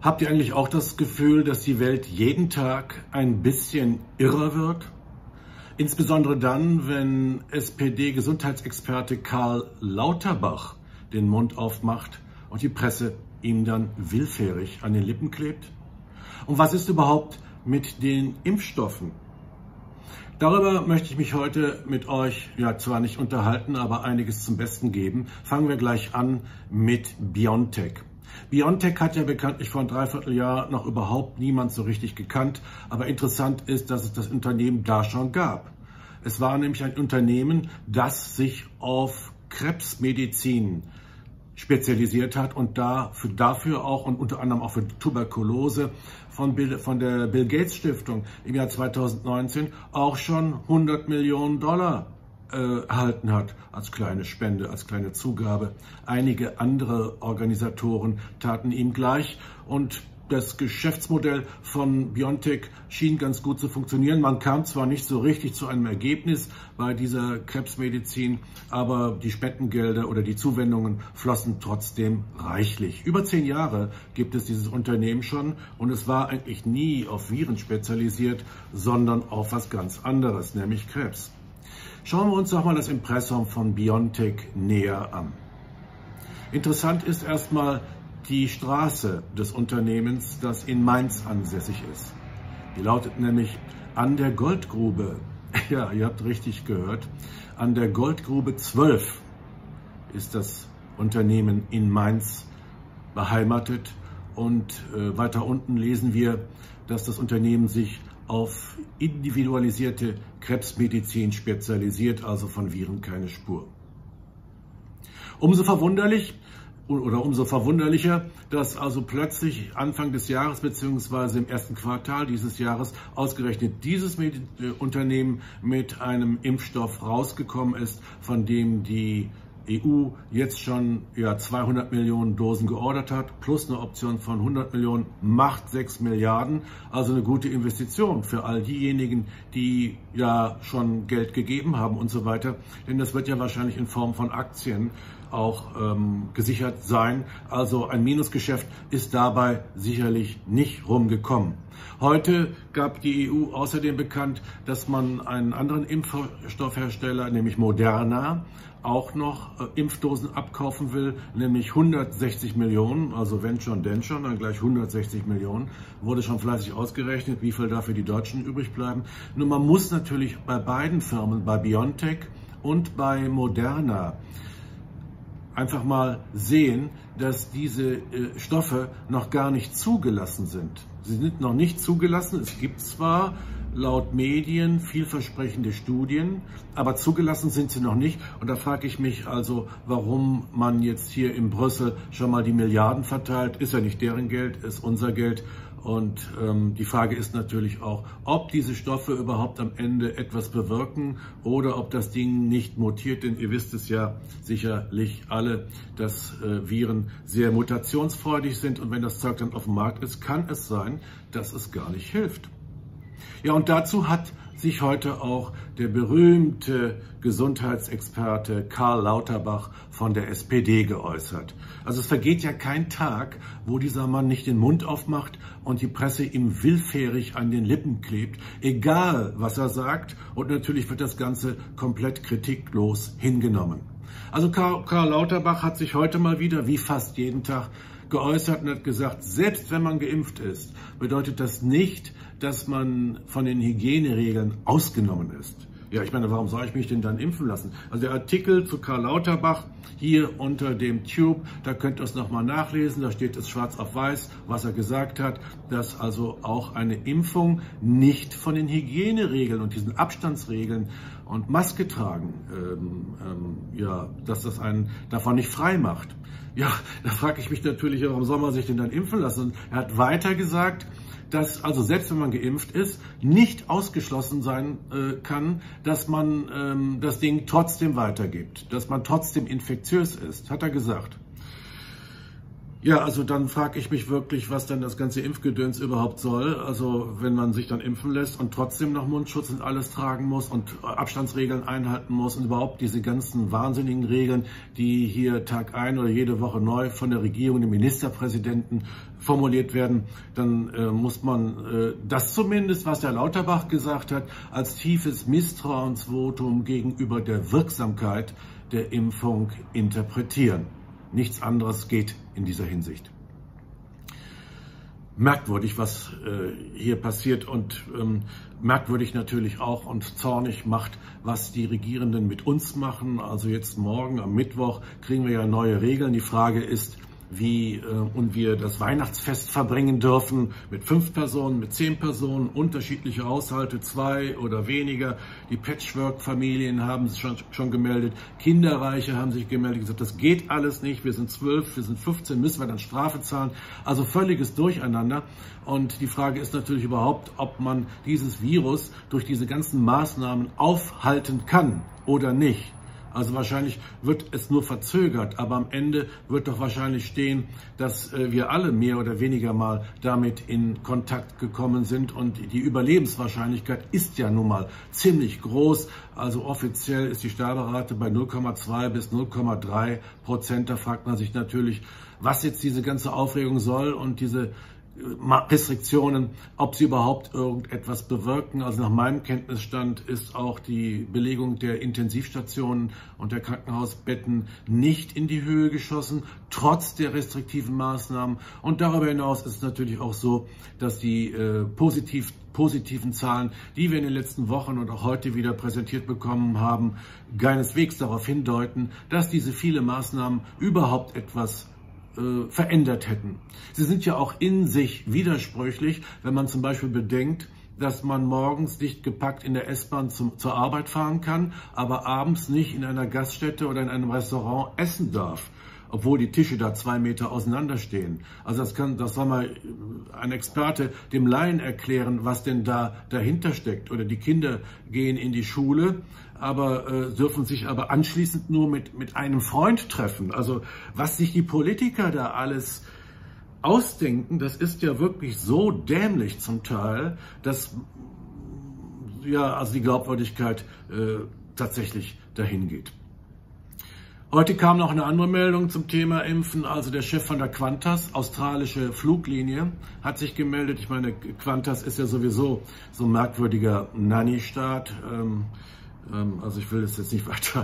Habt ihr eigentlich auch das Gefühl, dass die Welt jeden Tag ein bisschen irrer wird? Insbesondere dann, wenn SPD-Gesundheitsexperte Karl Lauterbach den Mund aufmacht und die Presse ihm dann willfährig an den Lippen klebt? Und was ist überhaupt mit den Impfstoffen? Darüber möchte ich mich heute mit euch zwar nicht unterhalten, aber einiges zum Besten geben. Fangen wir gleich an mit BioNTech. BioNTech hat ja bekanntlich vor einem Dreivierteljahr noch überhaupt niemand so richtig gekannt. Aber interessant ist, dass es das Unternehmen da schon gab. Es war nämlich ein Unternehmen, das sich auf Krebsmedizin spezialisiert hat und dafür auch und unter anderem auch für Tuberkulose von der Bill Gates Stiftung im Jahr 2019 auch schon $100 Millionen erhalten hat als kleine Spende, als kleine Zugabe. Einige andere Organisatoren taten ihm gleich und das Geschäftsmodell von BioNTech schien ganz gut zu funktionieren. Man kam zwar nicht so richtig zu einem Ergebnis bei dieser Krebsmedizin, aber die Spendengelder oder die Zuwendungen flossen trotzdem reichlich. Über 10 Jahre gibt es dieses Unternehmen schon und es war eigentlich nie auf Viren spezialisiert, sondern auf was ganz anderes, nämlich Krebs. Schauen wir uns doch mal das Impressum von BioNTech näher an. Interessant ist erstmal die Straße des Unternehmens, das in Mainz ansässig ist. Die lautet nämlich an der Goldgrube. Ja, ihr habt richtig gehört. An der Goldgrube 12 ist das Unternehmen in Mainz beheimatet. Und weiter unten lesen wir, dass das Unternehmen sich auf individualisierte Krebsmedizin spezialisiert, also von Viren keine Spur. Umso verwunderlicher, dass also plötzlich Anfang des Jahres bzw. im ersten Quartal dieses Jahres ausgerechnet dieses Unternehmen mit einem Impfstoff rausgekommen ist, von dem die EU jetzt schon 200 Millionen Dosen geordert hat, plus eine Option von 100 Millionen, macht 6 Milliarden. Also eine gute Investition für all diejenigen, die ja schon Geld gegeben haben und so weiter. Denn das wird ja wahrscheinlich in Form von Aktien auch gesichert sein. Also ein Minusgeschäft ist dabei sicherlich nicht rumgekommen. Heute gab die EU außerdem bekannt, dass man einen anderen Impfstoffhersteller, nämlich Moderna, auch noch Impfdosen abkaufen will, nämlich 160 Millionen, also wenn schon, denn schon, dann gleich 160 Millionen, wurde schon fleißig ausgerechnet, wie viel dafür die Deutschen übrig bleiben. Nur man muss natürlich bei beiden Firmen, bei BioNTech und bei Moderna, einfach mal sehen, dass diese Stoffe noch gar nicht zugelassen sind. Sie sind noch nicht zugelassen. Es gibt zwar laut Medien vielversprechende Studien, aber zugelassen sind sie noch nicht. Und da frage ich mich also, warum man jetzt hier in Brüssel schon mal die Milliarden verteilt. Ist ja nicht deren Geld, ist unser Geld. Und die Frage ist natürlich auch, ob diese Stoffe überhaupt am Ende etwas bewirken oder ob das Ding nicht mutiert. Denn ihr wisst es ja sicherlich alle, dass Viren sehr mutationsfreudig sind. Und wenn das Zeug dann auf dem Markt ist, kann es sein, dass es gar nicht hilft. Ja, und dazu hat sich heute auch der berühmte Gesundheitsexperte Karl Lauterbach von der SPD geäußert. Also es vergeht ja kein Tag, wo dieser Mann nicht den Mund aufmacht und die Presse ihm willfährig an den Lippen klebt, egal was er sagt. Und natürlich wird das Ganze komplett kritiklos hingenommen. Also Karl Lauterbach hat sich heute mal wieder, wie fast jeden Tag, geäußert und hat gesagt, selbst wenn man geimpft ist, bedeutet das nicht, dass man von den Hygieneregeln ausgenommen ist. Ja, ich meine, warum soll ich mich denn dann impfen lassen? Also der Artikel zu Karl Lauterbach hier unter dem Tube, da könnt ihr es nochmal nachlesen, da steht es schwarz auf weiß, was er gesagt hat, dass also auch eine Impfung nicht von den Hygieneregeln und diesen Abstandsregeln und Maske tragen, dass das einen davon nicht frei macht. Ja, da frage ich mich natürlich, warum soll man sich denn dann impfen lassen? Und er hat weiter gesagt, dass also selbst wenn man geimpft ist, nicht ausgeschlossen sein kann, dass man das Ding trotzdem weitergibt, dass man trotzdem infektiös ist, hat er gesagt. Ja, also dann frage ich mich wirklich, was dann das ganze Impfgedöns überhaupt soll. Also wenn man sich dann impfen lässt und trotzdem noch Mundschutz und alles tragen muss und Abstandsregeln einhalten muss und überhaupt diese ganzen wahnsinnigen Regeln, die hier Tag ein oder jede Woche neu von der Regierung, dem Ministerpräsidenten formuliert werden, dann muss man das zumindest, was Herr Lauterbach gesagt hat, als tiefes Misstrauensvotum gegenüber der Wirksamkeit der Impfung interpretieren. Nichts anderes geht in dieser Hinsicht. Merkwürdig, was hier passiert und merkwürdig natürlich auch und zornig macht, was die Regierenden mit uns machen. Also jetzt morgen am Mittwoch kriegen wir ja neue Regeln. Die Frage ist, wie wir das Weihnachtsfest verbringen dürfen mit 5 Personen, mit 10 Personen, unterschiedliche Haushalte, 2 oder weniger. Die Patchwork-Familien haben sich schon gemeldet, Kinderreiche haben sich gemeldet, gesagt, das geht alles nicht, wir sind 12, wir sind 15, müssen wir dann Strafe zahlen. Also völliges Durcheinander. Und die Frage ist natürlich überhaupt, ob man dieses Virus durch diese ganzen Maßnahmen aufhalten kann oder nicht. Also wahrscheinlich wird es nur verzögert, aber am Ende wird doch wahrscheinlich stehen, dass wir alle mehr oder weniger mal damit in Kontakt gekommen sind und die Überlebenswahrscheinlichkeit ist ja nun mal ziemlich groß. Also offiziell ist die Sterberate bei 0,2 bis 0,3%. Da fragt man sich natürlich, was jetzt diese ganze Aufregung soll und diese Restriktionen, ob sie überhaupt irgendetwas bewirken. Also nach meinem Kenntnisstand ist auch die Belegung der Intensivstationen und der Krankenhausbetten nicht in die Höhe geschossen, trotz der restriktiven Maßnahmen. Und darüber hinaus ist es natürlich auch so, dass die positiven Zahlen, die wir in den letzten Wochen und auch heute wieder präsentiert bekommen haben, keineswegs darauf hindeuten, dass diese vielen Maßnahmen überhaupt etwas verändert hätten. Sie sind ja auch in sich widersprüchlich, wenn man zum Beispiel bedenkt, dass man morgens dicht gepackt in der S-Bahn zur Arbeit fahren kann, aber abends nicht in einer Gaststätte oder in einem Restaurant essen darf, obwohl die Tische da 2 Meter auseinander stehen. Also das soll mal ein Experte dem Laien erklären, was denn da dahinter steckt. Oder die Kinder gehen in die Schule, aber dürfen sich aber anschließend nur mit einem Freund treffen. Also was sich die Politiker da alles ausdenken, das ist ja wirklich so dämlich zum Teil, dass ja also die Glaubwürdigkeit tatsächlich dahin geht. Heute kam noch eine andere Meldung zum Thema Impfen. Also der Chef von der Qantas, australische Fluglinie, hat sich gemeldet. Ich meine, Qantas ist ja sowieso so ein merkwürdiger Nanny-Staat. Also ich will das jetzt nicht weiter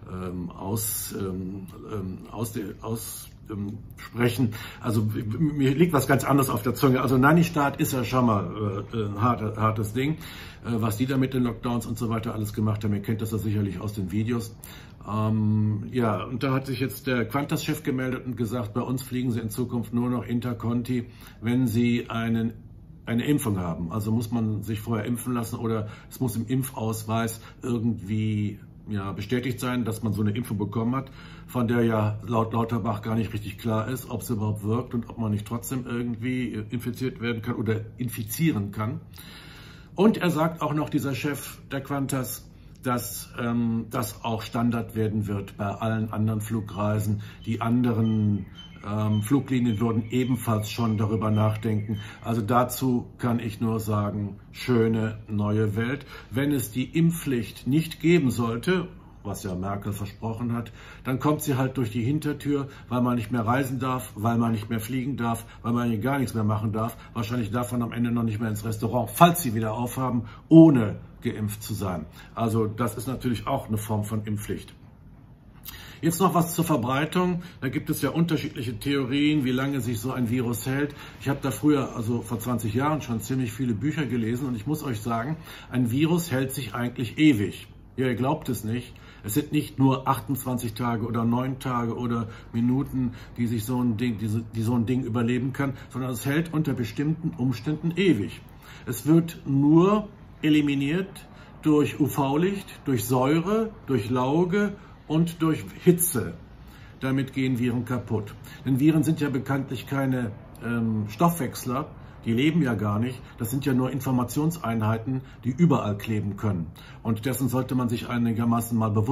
aussprechen. Also mir liegt was ganz anderes auf der Zunge. Also Nanny-Staat ist ja schon mal ein hartes Ding. Was die da mit den Lockdowns und so weiter alles gemacht haben, ihr kennt das ja sicherlich aus den Videos. Ja, und da hat sich jetzt der Qantas-Chef gemeldet und gesagt, bei uns fliegen Sie in Zukunft nur noch Interconti, wenn Sie eine Impfung haben. Also muss man sich vorher impfen lassen oder es muss im Impfausweis irgendwie bestätigt sein, dass man so eine Impfung bekommen hat, von der ja laut Lauterbach gar nicht richtig klar ist, ob sie überhaupt wirkt und ob man nicht trotzdem irgendwie infiziert werden kann oder infizieren kann. Und er sagt auch noch, dieser Chef der Qantas, dass das auch Standard werden wird bei allen anderen Flugreisen. Die anderen Fluglinien würden ebenfalls schon darüber nachdenken. Also dazu kann ich nur sagen, schöne neue Welt. Wenn es die Impfpflicht nicht geben sollte, was ja Merkel versprochen hat, dann kommt sie halt durch die Hintertür, weil man nicht mehr reisen darf, weil man nicht mehr fliegen darf, weil man hier gar nichts mehr machen darf. Wahrscheinlich darf man am Ende noch nicht mehr ins Restaurant, falls sie wieder aufhaben, ohne geimpft zu sein. Also das ist natürlich auch eine Form von Impfpflicht. Jetzt noch was zur Verbreitung. Da gibt es ja unterschiedliche Theorien, wie lange sich so ein Virus hält. Ich habe da früher, also vor 20 Jahren, schon ziemlich viele Bücher gelesen und ich muss euch sagen, ein Virus hält sich eigentlich ewig. Ja, ihr glaubt es nicht. Es sind nicht nur 28 Tage oder 9 Tage oder Minuten, die sich so ein Ding überleben kann, sondern es hält unter bestimmten Umständen ewig. Es wird nur eliminiert durch UV-Licht, durch Säure, durch Lauge und durch Hitze. Damit gehen Viren kaputt. Denn Viren sind ja bekanntlich keine Stoffwechsler, die leben ja gar nicht. Das sind ja nur Informationseinheiten, die überall kleben können. Und dessen sollte man sich einigermaßen mal bewusst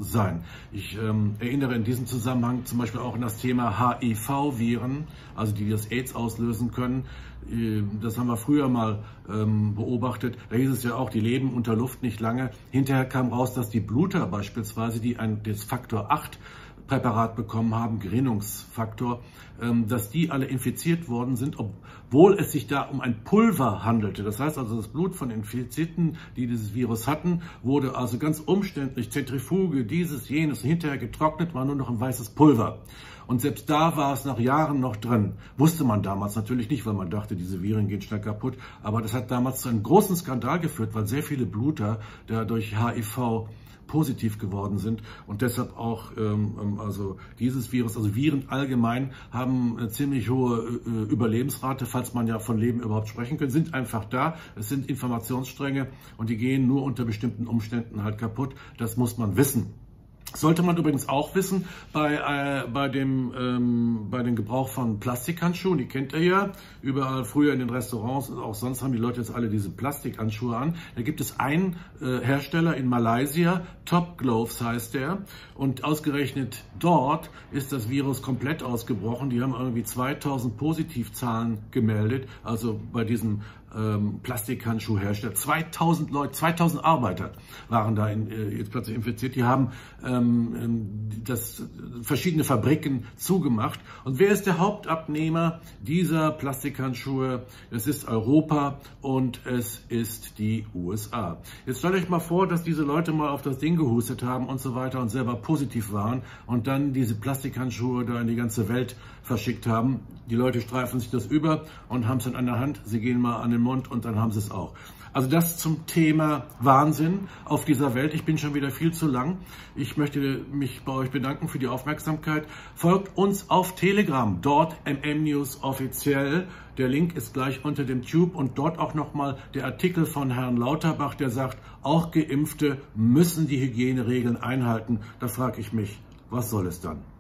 sein. Ich erinnere in diesem Zusammenhang zum Beispiel auch an das Thema HIV-Viren, also die das AIDS auslösen können. Das haben wir früher mal beobachtet. Da hieß es ja auch, die leben unter Luft nicht lange. Hinterher kam raus, dass die Bluter beispielsweise, die das Faktor 8 Präparat bekommen haben, Gerinnungsfaktor, dass die alle infiziert worden sind, obwohl es sich da um ein Pulver handelte. Das heißt also, das Blut von Infizierten, die dieses Virus hatten, wurde also ganz umständlich, Zentrifuge, dieses, jenes, hinterher getrocknet, war nur noch ein weißes Pulver. Und selbst da war es nach Jahren noch drin. Wusste man damals natürlich nicht, weil man dachte, diese Viren gehen schnell kaputt. Aber das hat damals zu einem großen Skandal geführt, weil sehr viele Bluter dadurch HIV positiv geworden sind und deshalb auch also dieses Virus, also Viren allgemein, haben eine ziemlich hohe Überlebensrate, falls man ja von Leben überhaupt sprechen kann, sind einfach da. Es sind Informationsstränge und die gehen nur unter bestimmten Umständen halt kaputt. Das muss man wissen. Sollte man übrigens auch wissen, bei dem Gebrauch von Plastikhandschuhen, die kennt ihr ja, überall früher in den Restaurants und auch sonst haben die Leute jetzt alle diese Plastikhandschuhe an. Da gibt es einen Hersteller in Malaysia, Top Gloves heißt der, und ausgerechnet dort ist das Virus komplett ausgebrochen. Die haben irgendwie 2000 Positivzahlen gemeldet, also bei diesem Plastikhandschuhhersteller. 2000 Leute, 2000 Arbeiter waren da jetzt plötzlich infiziert. Die haben verschiedene Fabriken zugemacht. Und wer ist der Hauptabnehmer dieser Plastikhandschuhe? Es ist Europa und es ist die USA. Jetzt stellt euch mal vor, dass diese Leute mal auf das Ding gehustet haben und so weiter und selber positiv waren und dann diese Plastikhandschuhe da in die ganze Welt verschickt haben. Die Leute streifen sich das über und haben es dann an der Hand. Sie gehen mal an den Mund und dann haben sie es auch. Also das zum Thema Wahnsinn auf dieser Welt. Ich bin schon wieder viel zu lang. Ich möchte mich bei euch bedanken für die Aufmerksamkeit. Folgt uns auf Telegram, dort MM-News offiziell. Der Link ist gleich unter dem Tube und dort auch nochmal der Artikel von Herrn Lauterbach, der sagt, auch Geimpfte müssen die Hygieneregeln einhalten. Da frage ich mich, was soll es dann?